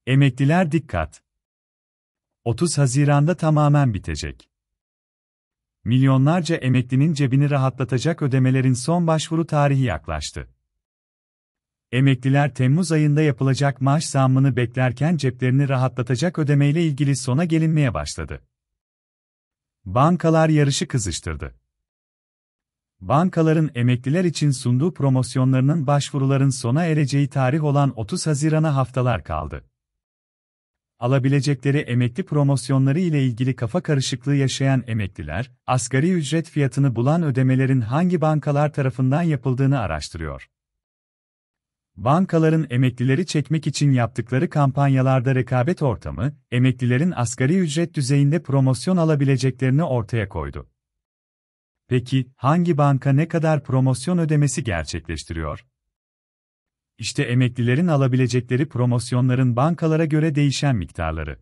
Emekliler dikkat! 30 Haziran'da tamamen bitecek. Milyonlarca emeklinin cebini rahatlatacak ödemelerin son başvuru tarihi yaklaştı. Emekliler Temmuz ayında yapılacak maaş zammını beklerken ceplerini rahatlatacak ödemeyle ilgili sona gelinmeye başladı. Bankalar yarışı kızıştırdı. Bankaların emekliler için sunduğu promosyonlarının başvuruların sona ereceği tarih olan 30 Haziran'a haftalar kaldı. Alabilecekleri emekli promosyonları ile ilgili kafa karışıklığı yaşayan emekliler, asgari ücret fiyatını bulan ödemelerin hangi bankalar tarafından yapıldığını araştırıyor. Bankaların emeklileri çekmek için yaptıkları kampanyalarda rekabet ortamı, emeklilerin asgari ücret düzeyinde promosyon alabileceklerini ortaya koydu. Peki, hangi banka ne kadar promosyon ödemesi gerçekleştiriyor? İşte emeklilerin alabilecekleri promosyonların bankalara göre değişen miktarları.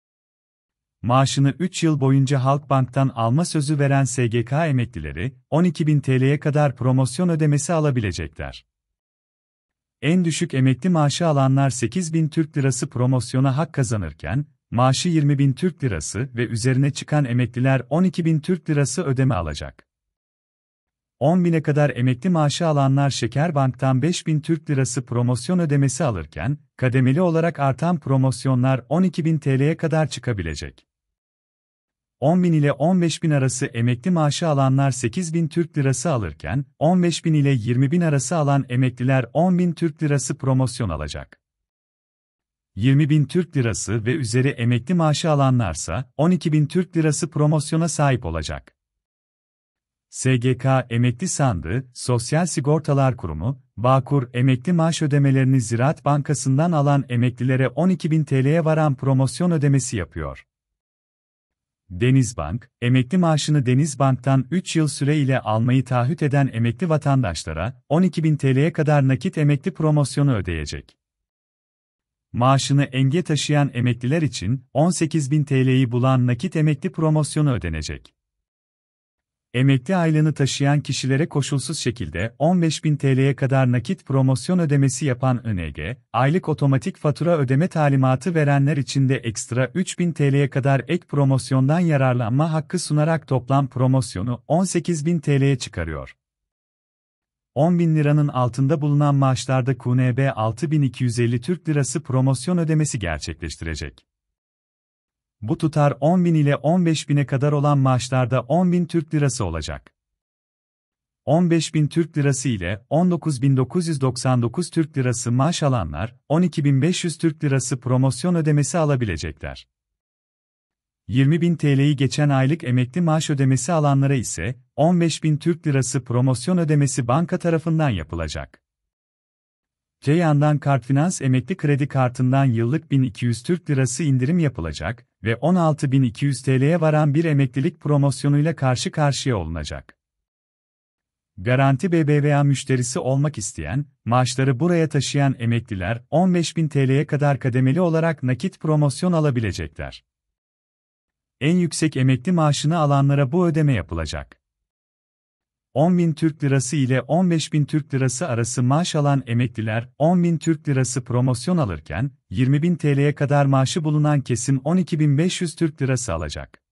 Maaşını 3 yıl boyunca Halkbank'tan alma sözü veren SGK emeklileri, 12.000 TL'ye kadar promosyon ödemesi alabilecekler. En düşük emekli maaşı alanlar 8.000 Türk Lirası promosyona hak kazanırken, maaşı 20.000 Türk Lirası ve üzerine çıkan emekliler 12.000 Türk Lirası ödeme alacak. 10.000'e kadar emekli maaşı alanlar Şekerbank'tan 5.000 Türk Lirası promosyon ödemesi alırken, kademeli olarak artan promosyonlar 12.000 TL'ye kadar çıkabilecek. 10.000 ile 15.000 arası emekli maaşı alanlar 8.000 Türk Lirası alırken, 15.000 ile 20.000 arası alan emekliler 10.000 Türk Lirası promosyon alacak. 20.000 Türk Lirası ve üzeri emekli maaşı alanlarsa 12.000 Türk Lirası promosyona sahip olacak. SGK Emekli Sandığı, Sosyal Sigortalar Kurumu, Bağkur emekli maaş ödemelerini Ziraat Bankası'ndan alan emeklilere 12.000 TL'ye varan promosyon ödemesi yapıyor. Denizbank, emekli maaşını Denizbank'tan 3 yıl süre ile almayı taahhüt eden emekli vatandaşlara 12.000 TL'ye kadar nakit emekli promosyonu ödeyecek. Maaşını enge taşıyan emekliler için 18.000 TL'yi bulan nakit emekli promosyonu ödenecek. Emekli aylığını taşıyan kişilere koşulsuz şekilde 15.000 TL'ye kadar nakit promosyon ödemesi yapan ING, aylık otomatik fatura ödeme talimatı verenler için de ekstra 3.000 TL'ye kadar ek promosyondan yararlanma hakkı sunarak toplam promosyonu 18.000 TL'ye çıkarıyor. 10.000 liranın altında bulunan maaşlarda KNB 6.250 Türk Lirası promosyon ödemesi gerçekleştirecek. Bu tutar 10.000 ile 15.000'e kadar olan maaşlarda 10.000 Türk Lirası olacak. 15.000 Türk Lirası ile 19.999 Türk Lirası maaş alanlar, 12.500 Türk Lirası promosyon ödemesi alabilecekler. 20.000 TL'yi geçen aylık emekli maaş ödemesi alanlara ise, 15.000 Türk Lirası promosyon ödemesi banka tarafından yapılacak. Öte yandan Kartfinans emekli kredi kartından yıllık 1.200 Türk Lirası indirim yapılacak ve 16.200 TL'ye varan bir emeklilik promosyonuyla karşı karşıya olunacak. Garanti BBVA müşterisi olmak isteyen, maaşları buraya taşıyan emekliler 15.000 TL'ye kadar kademeli olarak nakit promosyon alabilecekler. En yüksek emekli maaşını alanlara bu ödeme yapılacak. 10.000 Türk Lirası ile 15.000 Türk Lirası arası maaş alan emekliler 10.000 Türk Lirası promosyon alırken, 20.000 TL'ye kadar maaşı bulunan kesim 12.500 Türk Lirası alacak.